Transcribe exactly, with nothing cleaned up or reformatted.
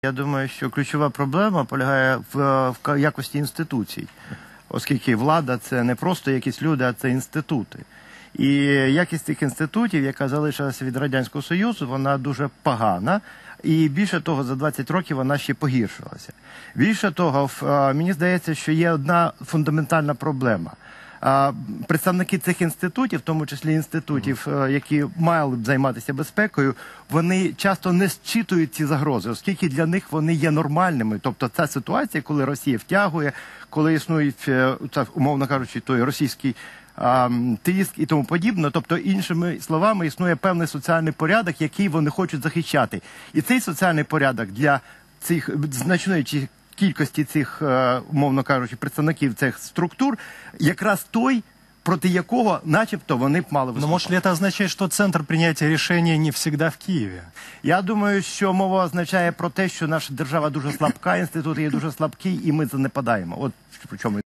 Я думаю, що ключова проблема полягає в, в якості інституцій, оскільки влада – це не просто якісь люди, а це інститути. І якість цих інститутів, яка залишилася від Радянського Союзу, вона дуже погана. І більше того, за двадцять років вона ще погіршилася. Більше того, мені здається, що є одна фундаментальна проблема. Представники цих інститутів, в тому числі інститутів, які мали б займатися безпекою, вони часто не зчитують ці загрози, оскільки для них вони є нормальними. Тобто ця ситуація, коли Росія втягує, коли існують, умовно кажучи, той російський тиск і тому подібне. Тобто, іншими словами, існує певний соціальний порядок, який вони хочуть захищати. І цей соціальний порядок для цих значної кількості цих, умовно кажучи, представників цих структур, якраз той, проти якого, начебто, вони б мали виступати. Но може ли це означає, що центр прийняття рішень не завжди в Києві? Я думаю, що мова означає про те, що наша держава дуже слабка, інститути є дуже слабкі, і ми занепадаємо. От в чому